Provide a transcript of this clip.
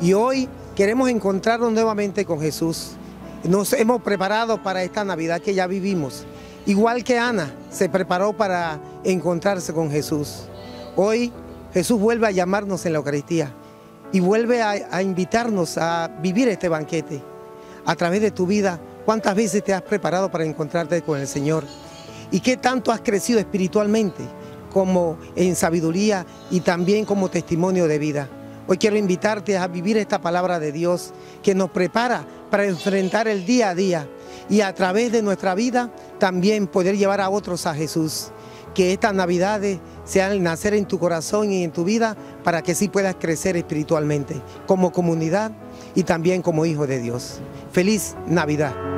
Y hoy queremos encontrarnos nuevamente con Jesús. Nos hemos preparado para esta Navidad que ya vivimos. Igual que Ana se preparó para encontrarse con Jesús. Hoy Jesús vuelve a llamarnos en la Eucaristía y vuelve a invitarnos a vivir este banquete. A través de tu vida, ¿cuántas veces te has preparado para encontrarte con el Señor? ¿Y qué tanto has crecido espiritualmente, como en sabiduría y también como testimonio de vida? Hoy quiero invitarte a vivir esta palabra de Dios que nos prepara para enfrentar el día a día y a través de nuestra vida también poder llevar a otros a Jesús. Que estas Navidades sean nacer en tu corazón y en tu vida para que sí puedas crecer espiritualmente como comunidad y también como hijo de Dios. ¡Feliz Navidad!